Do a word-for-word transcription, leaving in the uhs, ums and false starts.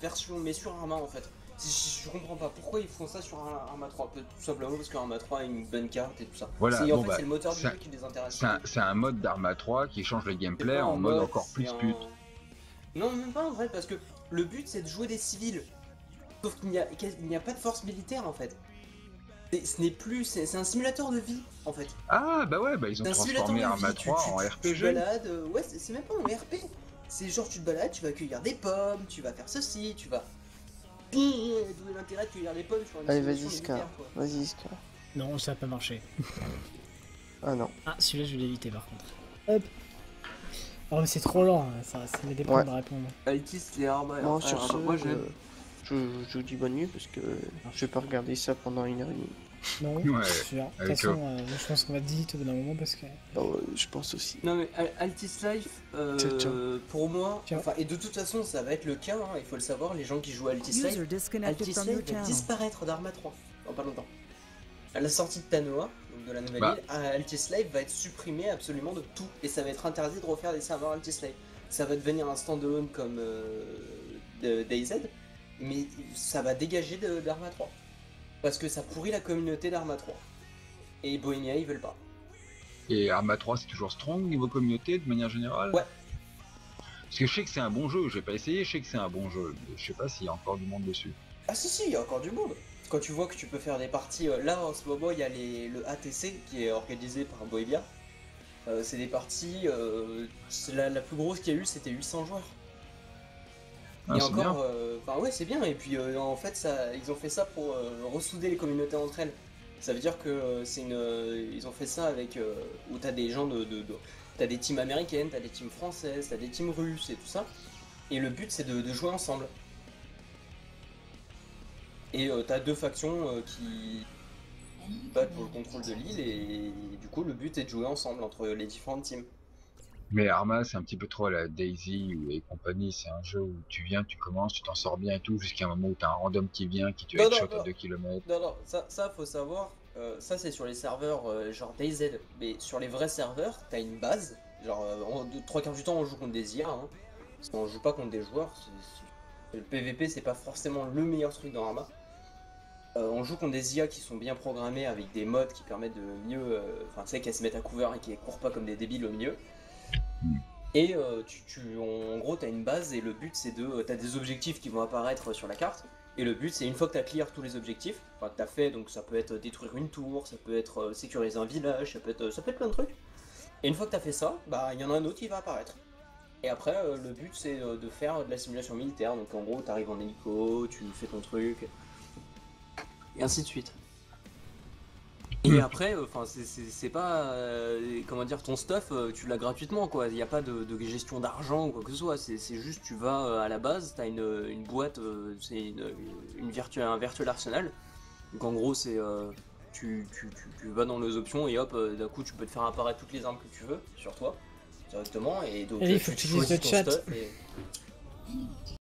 version, mais sur Arma en fait. Je, je comprends pas pourquoi ils font ça sur un Arma trois, tout simplement parce qu'Arma trois a une bonne carte et tout ça. Voilà, en bon, fait bah, c'est le moteur du jeu qui les intéresse. C'est un, un mode d'Arma trois qui change le gameplay en mode, mode encore plus un... pute. Non, même pas en vrai, parce que le but c'est de jouer des civils. Sauf qu'il n'y a, a pas de force militaire en fait. Ce n'est plus, c'est un simulateur de vie en fait. Ah bah ouais, bah ils ont transformé Arma trois en R P G. Tu te balades, euh, ouais, c'est même pas en R P. C'est genre tu te balades, tu vas cueillir des pommes, tu vas faire ceci, tu vas... D'où est l'intérêt de cueillir des pommes sur une Allez, vas-y, Scar. Vas-y, Scar. Non, ça a pas marché. Ah non. Ah, celui-là, je vais l'éviter par contre. Hop. Oh, mais c'est trop lent, hein. ça, ça met des points ouais. de répondre. Altis, les Arma. Non, sur ah, ce, moi j'aime. euh, je, je vous dis bonne nuit parce que je vais pas regarder ça pendant une heure et demie. Non, ouais, c'est sûr. De toute façon, euh, je pense qu'on va delete au bout d'un moment parce que... Oh, je pense aussi. Non mais Altis Life, euh, Ciao, ciao. pour moi, Ciao. enfin, et de toute façon ça va être le cas, hein, il faut le savoir, les gens qui jouent à Altis Life, Altis Life va disparaître d'Arma trois, dans pas longtemps. À la sortie de Tanoa, donc de la nouvelle bah. île, Altis Life va être supprimé absolument de tout, et ça va être interdit de refaire des serveurs Altis Life. Ça va devenir un standalone comme euh, de DayZ, mais ça va dégager d'Arma trois. Parce que ça pourrit la communauté d'Arma trois. Et Bohemia ils veulent pas. Et Arma trois c'est toujours strong niveau communauté de manière générale? Ouais. Parce que je sais que c'est un bon jeu, j'ai pas essayé, je sais que c'est un bon jeu, mais je sais pas s'il y a encore du monde dessus. Ah si si, il y a encore du monde. Quand tu vois que tu peux faire des parties, euh, là en ce moment il y a les, le A T C qui est organisé par Bohemia. Euh, c'est des parties, euh, la, la plus grosse qu'il y a eu c'était huit cents joueurs. Ah, et c'est encore, bien. euh, bah ouais c'est bien, et puis euh, en fait ça, ils ont fait ça pour euh, ressouder les communautés entre elles. Ça veut dire que euh, c'est une, euh, ils ont fait ça avec, euh, où t'as des gens de, de, de t'as des teams américaines, t'as des teams françaises, t'as des teams russes et tout ça. Et le but c'est de, de jouer ensemble. Et euh, t'as deux factions euh, qui battent pour le contrôle de l'île et, et du coup le but est de jouer ensemble entre les différentes teams. Mais Arma c'est un petit peu trop à la Daisy et compagnie, c'est un jeu où tu viens, tu commences, tu t'en sors bien et tout, jusqu'à un moment où t'as un random qui vient, qui te Non, headshot non, non. à deux kilomètres. Non, non, ça, ça faut savoir, euh, ça c'est sur les serveurs euh, genre DayZ, mais sur les vrais serveurs, t'as une base, genre euh, en deux, trois quarts du temps on joue contre des I A, hein, parce qu'on joue pas contre des joueurs, c'est- c'est- le P V P c'est pas forcément le meilleur truc dans Arma. Euh, on joue contre des I A qui sont bien programmés avec des modes qui permettent de mieux, euh, enfin tu sais qu'elles se mettent à couvert et qu'elles courent pas comme des débiles au milieu. Mm. Et euh, tu, tu, en gros, tu as une base et le but c'est de. Tu as des objectifs qui vont apparaître sur la carte. Et le but c'est une fois que tu as clear tous les objectifs, enfin que tu as fait, donc ça peut être détruire une tour, ça peut être euh, sécuriser un village, ça peut être, ça peut être plein de trucs. Et une fois que tu as fait ça, bah il y en a un autre qui va apparaître. Et après, euh, le but c'est euh, de faire de la simulation militaire. Donc en gros, tu arrives en hélico, tu fais ton truc, et ainsi de suite. Et après, enfin, euh, c'est pas, euh, comment dire, ton stuff, euh, tu l'as gratuitement, quoi. Il n'y a pas de, de gestion d'argent ou quoi que ce soit. C'est juste, tu vas euh, à la base, t'as une, une boîte, euh, c'est une, une virtu un virtual arsenal. Donc en gros, c'est, euh, tu, tu, tu, tu vas dans les options et hop, euh, d'un coup, tu peux te faire apparaître toutes les armes que tu veux sur toi directement. Et donc, Allez, euh, faut tu que tu utilises choisis le ton chat. stuff et...